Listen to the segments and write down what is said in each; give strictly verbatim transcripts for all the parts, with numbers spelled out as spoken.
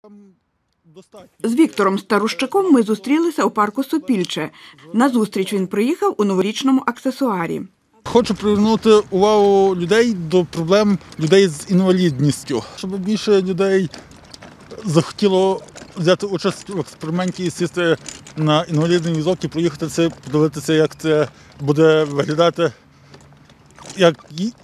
З Віктором Старущаком ми зустрілися у парку Сопільче. На зустріч він приїхав у новорічному аксесуарі. Хочу привернути увагу людей до проблем людей з інвалідністю, щоб більше людей захотіло взяти участь в експерименті і сісти на інвалідний візок і проїхати це, подивитися, як це буде виглядати, як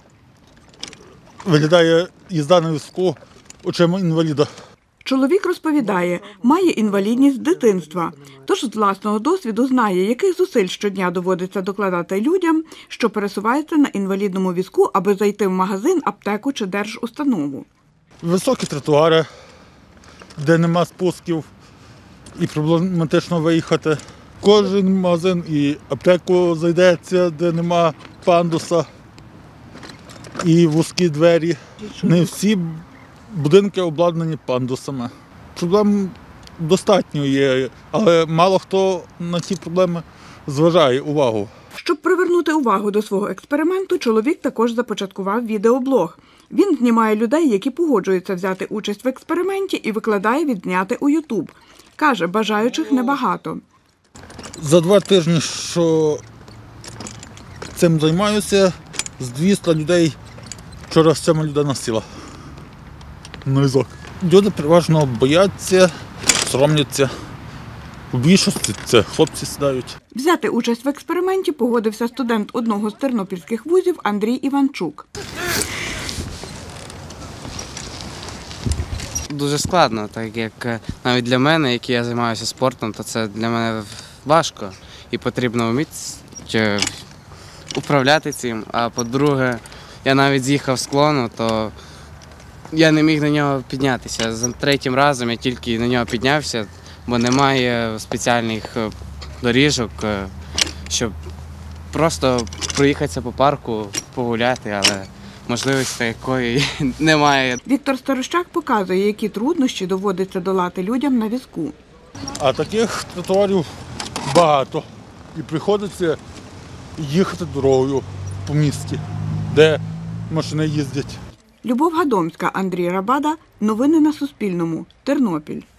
виглядає їзда на візку очима інваліда. Чоловік розповідає, має інвалідність з дитинства, тож з власного досвіду знає, яких зусиль щодня доводиться докладати людям, що пересуваються на інвалідному візку, аби зайти в магазин, аптеку чи держустанову. Високі тротуари, де нема спусків і проблематично виїхати. Кожен магазин і аптеку зайдеться, де нема пандуса і вузькі двері. Не всі будинки обладнані пандусами. Проблем достатньо є, але мало хто на ці проблеми зважає увагу. Щоб привернути увагу до свого експерименту, чоловік також започаткував відеоблог. Він знімає людей, які погоджуються взяти участь в експерименті, і викладає відзняти у Ютуб. Каже, бажаючих небагато. За два тижні, що цим займаюся, з двісті людей вчора сьома людина сіла на візок. Люди переважно бояться, соромляться. У більшості це хлопці сідають. Взяти участь в експерименті погодився студент одного з тернопільських вузів Андрій Іванчук. Дуже складно, так як навіть для мене, який я займаюся спортом, то це для мене важко і потрібно вміти управляти цим. А по-друге, я навіть з'їхав з склону, то я не міг на нього піднятися. За третім разом я тільки на нього піднявся, бо немає спеціальних доріжок, щоб просто проїхатися по парку, погуляти, але можливості такої немає. Віктор Старущак показує, які труднощі доводиться долати людям на візку. А таких тротуарів багато. І приходиться їхати дорогою по місті, де машини їздять. Любов Гадомська, Андрій Рабада. Новини на Суспільному. Тернопіль.